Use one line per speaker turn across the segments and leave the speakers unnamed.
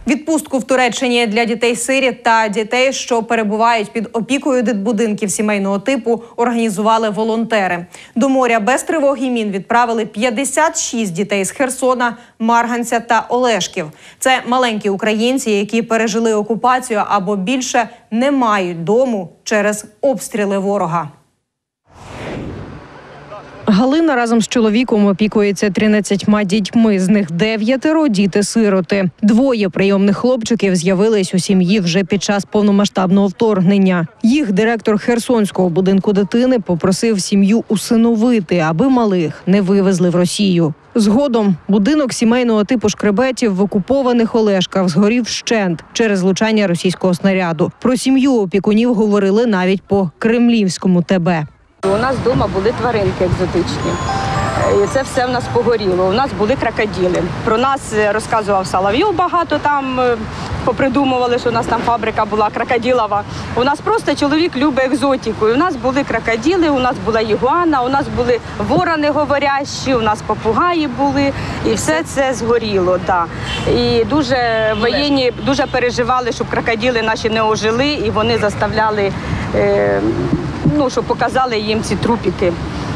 Відпустку в Туреччині для дітей-сиріт та дітей, що перебувають під опікою дитбудинків сімейного типу, організували волонтери. До моря без тривог і мін відправили 56 дітей з Херсона, Марганця та Олешків. Це маленькі українці, які пережили окупацію або більше не мають дому через обстріли ворога. Галина разом з чоловіком опікується 13 дітьми, з них 9 – діти-сироти. 2 прийомних хлопчиків з'явились у сім'ї вже під час повномасштабного вторгнення. Їх директор Херсонського будинку дитини попросив сім'ю усиновити, аби малих не вивезли в Росію. Згодом будинок сімейного типу Шкребетів в окупованих Олешках згорів вщент через влучання російського снаряду. Про сім'ю опікунів говорили навіть по кремлівському ТБ.
У нас вдома були тваринки екзотичні. І це все в нас погоріло. У нас були крокодили. Про нас розказував Соловйов багато, там попридумували, що у нас там фабрика була крокодилова. У нас просто чоловік любить екзотику. І у нас були крокодили, у нас була ігуана, у нас були ворони говорящі, у нас попугаї були. І все це згоріло. Да. І дуже воєнні дуже переживали, щоб крокодили наші не ожили, і вони заставляли, щоб показали їм ці трупики.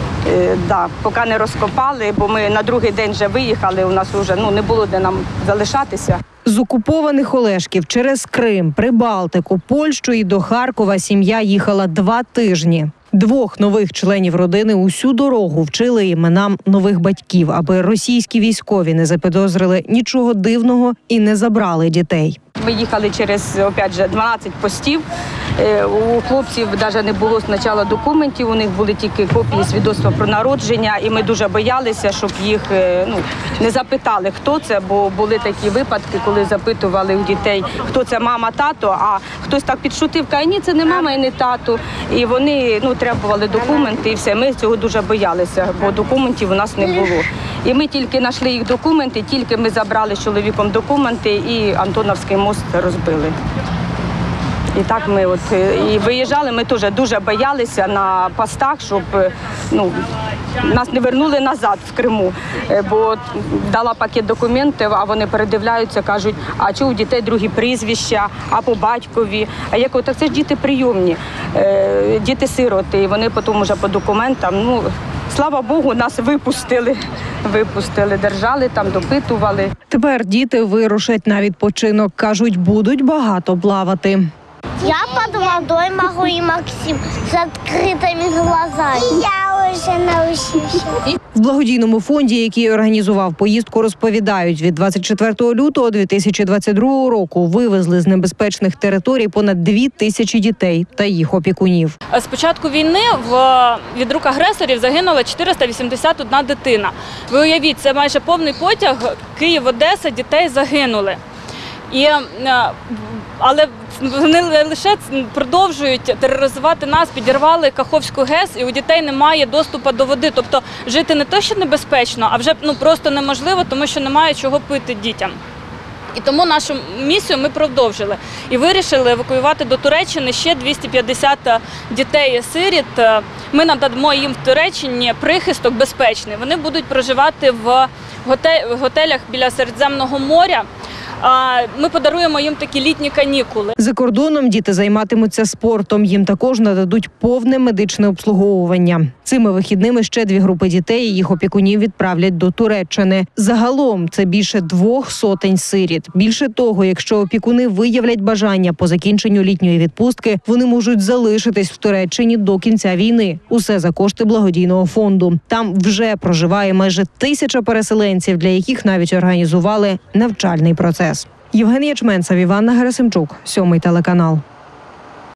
Поки не розкопали, бо ми на другий день вже виїхали, у нас вже не було де нам залишатися.
З окупованих Олешків через Крим, Прибалтику, Польщу і до Харкова сім'я їхала 2 тижні. 2 нових членів родини усю дорогу вчили іменам нових батьків, аби російські військові не запідозрили нічого дивного і не забрали дітей.
Ми їхали через, 12 постів. У хлопців навіть не було спочатку документів, у них були тільки копії свідоцтва про народження, і ми дуже боялися, щоб їх не запитали, хто це, бо були такі випадки, коли запитували у дітей, хто це мама, тато, а хтось так підшутив, каже, ні, це не мама і не тато. І вони требували документи, і все. Ми цього дуже боялися, бо документів у нас не було. І ми тільки знайшли їх документи, тільки ми забрали з чоловіком документи і Антоновський мост розбили. І так ми і виїжджали, ми теж дуже боялися на постах, щоб нас не вернули назад в Криму. Бо дала пакет документів, а вони передивляються, кажуть, а чого у дітей другі прізвища, а по батькові. А я кажу, так це ж діти прийомні, діти-сироти, і вони потім вже по документам, слава Богу, нас випустили, держали там, допитували.
Тепер діти вирушать на відпочинок, кажуть, будуть багато плавати.
Я под водой могу и Максим с открытыми глазами. Я уже научился.
В благодійному фонді, який організував поїздку, розповідають, від 24 лютого 2022 року вивезли з небезпечних територій понад 2000 дітей та їх опікунів.
З початку війни від рук агресорів загинула 481 дитина. Ви уявіть, це майже повний потяг Київ-Одеса, дітей загинули. Але вони лише продовжують тероризувати нас, підірвали Каховську ГЕС, і у дітей немає доступу до води. Тобто жити не те, що небезпечно, а вже просто неможливо, тому що немає чого пити дітям. І тому нашу місію ми продовжили. І вирішили евакуювати до Туреччини ще 250 дітей-сиріт. Ми надамо їм в Туреччині прихисток безпечний. Вони будуть проживати в готелях біля Середземного моря. Ми подаруємо їм такі літні канікули.
За кордоном діти займатимуться спортом. Їм також нададуть повне медичне обслуговування. Цими вихідними ще 2 групи дітей і їх опікунів відправлять до Туреччини. Загалом це більше 200 сиріт. Більше того, якщо опікуни виявлять бажання по закінченню літньої відпустки, вони можуть залишитись в Туреччині до кінця війни. Усе за кошти благодійного фонду. Там вже проживає майже 1000 переселенців, для яких навіть організували навчальний процес. Євген Ячменцев, Іванна Герасимчук, 7 телеканал.